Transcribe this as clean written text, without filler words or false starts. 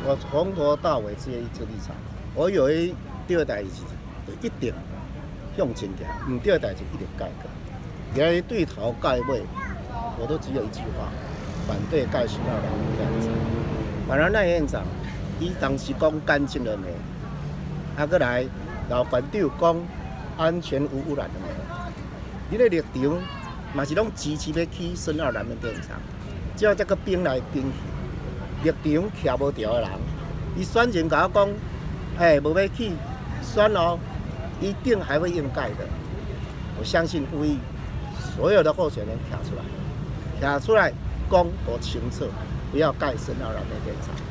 我从头到尾只有一个立场，我有一对代志就一定向前行，唔对的代志一定改革。原来对头盖尾，我都只有一句话：反对盖12人院长。反而赖院长，伊当时讲干净的煤，搁来老反对讲安全无污染的煤。你的立场嘛是拢支持要起12人的电厂，只要这个兵来兵去，立场徛无条的人，伊选前甲我讲，无要起，选哦，一定还会应盖的。我相信呼吁所有的候选人跳出来，讲多清楚，不要盖12人的电厂。